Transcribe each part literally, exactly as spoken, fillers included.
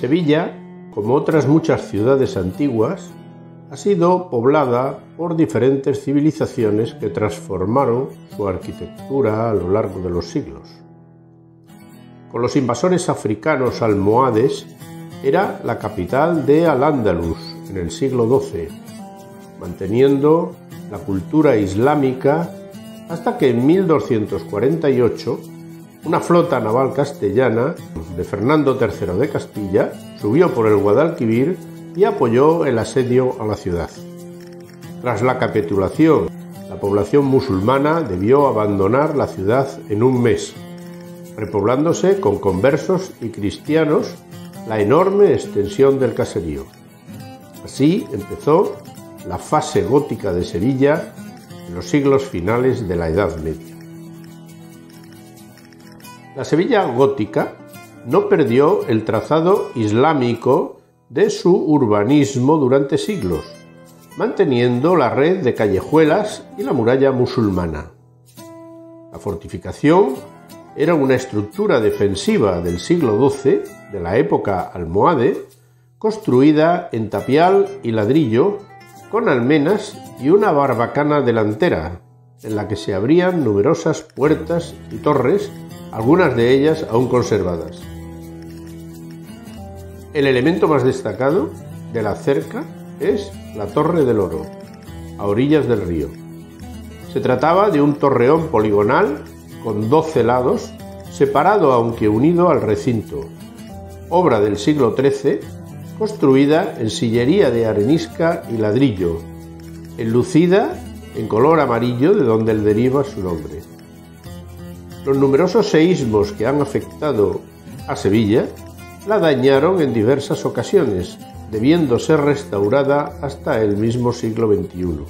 Sevilla, como otras muchas ciudades antiguas, ha sido poblada por diferentes civilizaciones que transformaron su arquitectura a lo largo de los siglos. Con los invasores africanos almohades, era la capital de Al-Ándalus en el siglo doce, manteniendo la cultura islámica hasta que en mil doscientos cuarenta y ocho una flota naval castellana de Fernando tercero de Castilla subió por el Guadalquivir y apoyó el asedio a la ciudad. Tras la capitulación, la población musulmana debió abandonar la ciudad en un mes, repoblándose con conversos y cristianos la enorme extensión del caserío. Así empezó la fase gótica de Sevilla en los siglos finales de la Edad Media. La Sevilla gótica no perdió el trazado islámico de su urbanismo durante siglos, manteniendo la red de callejuelas y la muralla musulmana. La fortificación era una estructura defensiva del siglo doce, de la época almohade, construida en tapial y ladrillo, con almenas y una barbacana delantera, en la que se abrían numerosas puertas y torres, algunas de ellas aún conservadas. El elemento más destacado de la cerca es la Torre del Oro, a orillas del río. Se trataba de un torreón poligonal con doce lados, separado aunque unido al recinto, obra del siglo trece, construida en sillería de arenisca y ladrillo, enlucida en color amarillo, de donde deriva su nombre. Los numerosos seísmos que han afectado a Sevilla la dañaron en diversas ocasiones, debiendo ser restaurada hasta el mismo siglo veintiuno.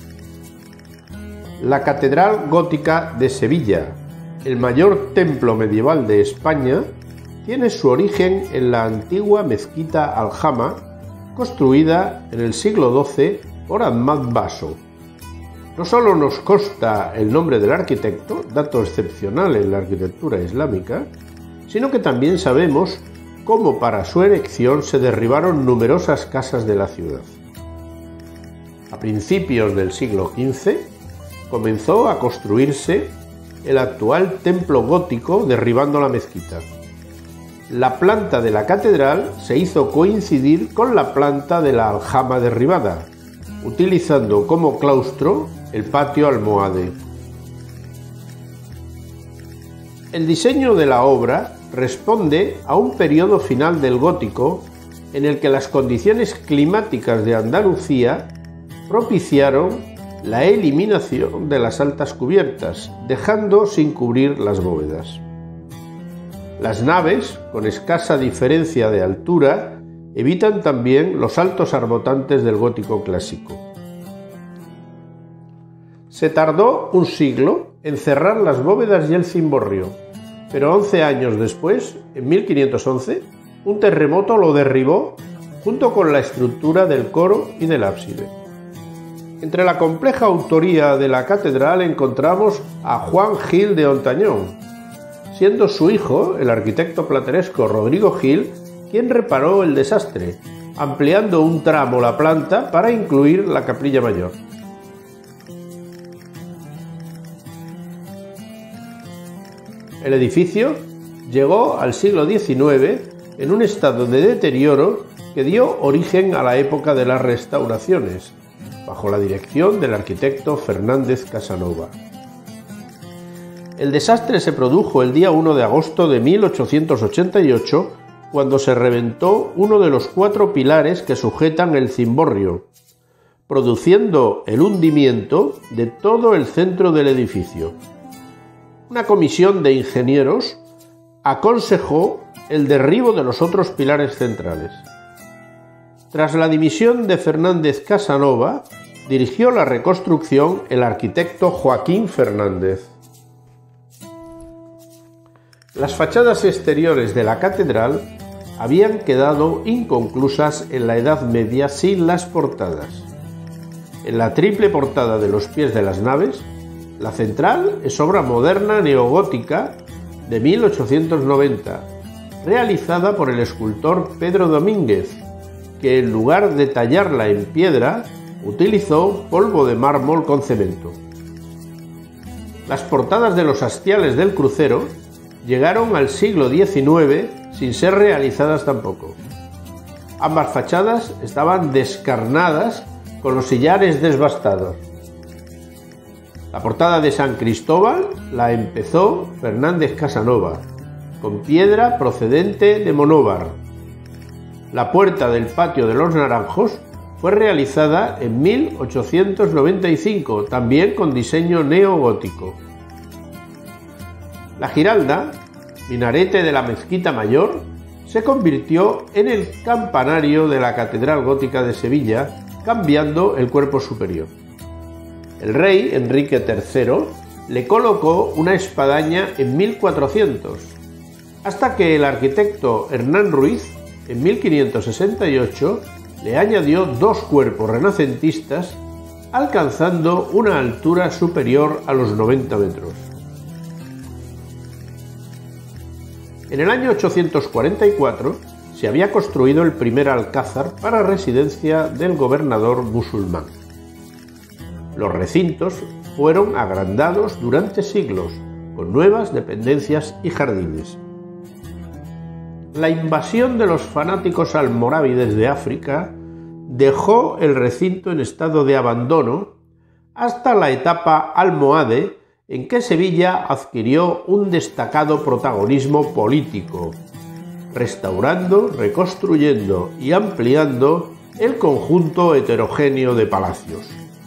La Catedral Gótica de Sevilla, el mayor templo medieval de España, tiene su origen en la antigua mezquita Aljama, construida en el siglo doce por Ahmad Baso. No solo nos consta el nombre del arquitecto, dato excepcional en la arquitectura islámica, sino que también sabemos cómo para su erección se derribaron numerosas casas de la ciudad. A principios del siglo quince comenzó a construirse el actual templo gótico, derribando la mezquita. La planta de la catedral se hizo coincidir con la planta de la aljama derribada, utilizando como claustro el patio almohade. El diseño de la obra responde a un periodo final del gótico en el que las condiciones climáticas de Andalucía propiciaron la eliminación de las altas cubiertas, dejando sin cubrir las bóvedas. Las naves, con escasa diferencia de altura, evitan también los altos arbotantes del gótico clásico. Se tardó un siglo en cerrar las bóvedas y el cimborrio, pero once años después, en mil quinientos once, un terremoto lo derribó junto con la estructura del coro y del ábside. Entre la compleja autoría de la catedral encontramos a Juan Gil de Hontañón, siendo su hijo, el arquitecto plateresco Rodrigo Gil, quien reparó el desastre, ampliando un tramo la planta para incluir la capilla mayor. El edificio llegó al siglo diecinueve en un estado de deterioro que dio origen a la época de las restauraciones, bajo la dirección del arquitecto Fernández Casanova. El desastre se produjo el día uno de agosto de mil ochocientos ochenta y ocho, cuando se reventó uno de los cuatro pilares que sujetan el cimborrio, produciendo el hundimiento de todo el centro del edificio. Una comisión de ingenieros aconsejó el derribo de los otros pilares centrales. Tras la dimisión de Fernández Casanova, dirigió la reconstrucción el arquitecto Joaquín Fernández. Las fachadas exteriores de la catedral habían quedado inconclusas en la Edad Media sin las portadas. En la triple portada de los pies de las naves, la central es obra moderna neogótica de mil ochocientos noventa realizada por el escultor Pedro Domínguez, que en lugar de tallarla en piedra, utilizó polvo de mármol con cemento. Las portadas de los hastiales del crucero llegaron al siglo diecinueve sin ser realizadas tampoco. Ambas fachadas estaban descarnadas con los sillares desbastados. La portada de San Cristóbal la empezó Fernández Casanova, con piedra procedente de Monóvar. La puerta del patio de los Naranjos fue realizada en mil ochocientos noventa y cinco, también con diseño neogótico. La Giralda, minarete de la Mezquita Mayor, se convirtió en el campanario de la Catedral Gótica de Sevilla, cambiando el cuerpo superior. El rey Enrique tercero le colocó una espadaña en mil cuatrocientos, hasta que el arquitecto Hernán Ruiz, en mil quinientos sesenta y ocho, le añadió dos cuerpos renacentistas, alcanzando una altura superior a los noventa metros. En el año ochocientos cuarenta y cuatro se había construido el primer alcázar para residencia del gobernador musulmán. Los recintos fueron agrandados durante siglos, con nuevas dependencias y jardines. La invasión de los fanáticos almorávides de África dejó el recinto en estado de abandono hasta la etapa almohade, en que Sevilla adquirió un destacado protagonismo político, restaurando, reconstruyendo y ampliando el conjunto heterogéneo de palacios.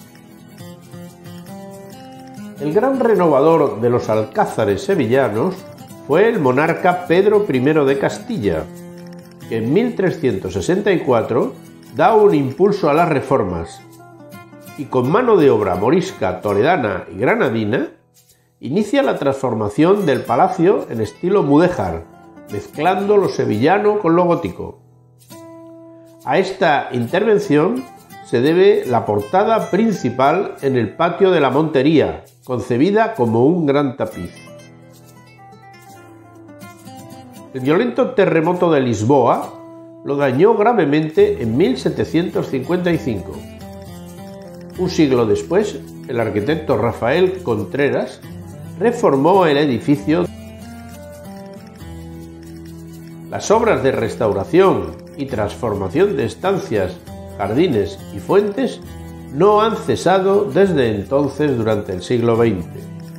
El gran renovador de los alcázares sevillanos fue el monarca Pedro primero de Castilla, que en mil trescientos sesenta y cuatro da un impulso a las reformas y, con mano de obra morisca, toledana y granadina, inicia la transformación del palacio en estilo mudéjar, mezclando lo sevillano con lo gótico. A esta intervención se debe la portada principal en el patio de la Montería, concebida como un gran tapiz. El violento terremoto de Lisboa lo dañó gravemente en mil setecientos cincuenta y cinco. Un siglo después, el arquitecto Rafael Contreras reformó el edificio. Las obras de restauración y transformación de estancias, jardines y fuentes no han cesado desde entonces durante el siglo veinte.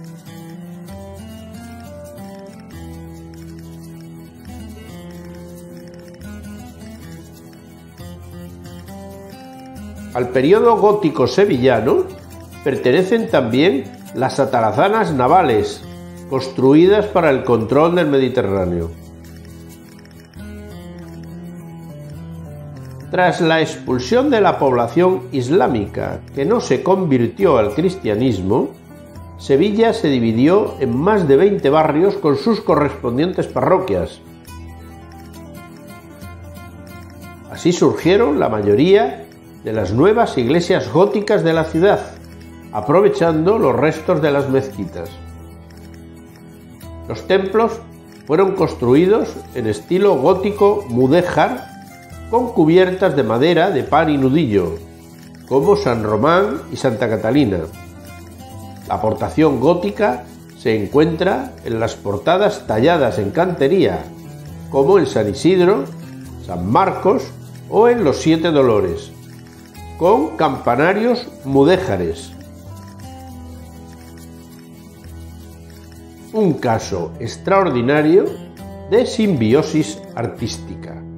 Al periodo gótico sevillano pertenecen también las atarazanas navales, construidas para el control del Mediterráneo. Tras la expulsión de la población islámica que no se convirtió al cristianismo, Sevilla se dividió en más de veinte barrios con sus correspondientes parroquias. Así surgieron la mayoría de las nuevas iglesias góticas de la ciudad, aprovechando los restos de las mezquitas. Los templos fueron construidos en estilo gótico mudéjar, con cubiertas de madera de pan y nudillo, como San Román y Santa Catalina. La aportación gótica se encuentra en las portadas talladas en cantería, como en San Isidro, San Marcos o en los Siete Dolores, con campanarios mudéjares. Un caso extraordinario de simbiosis artística.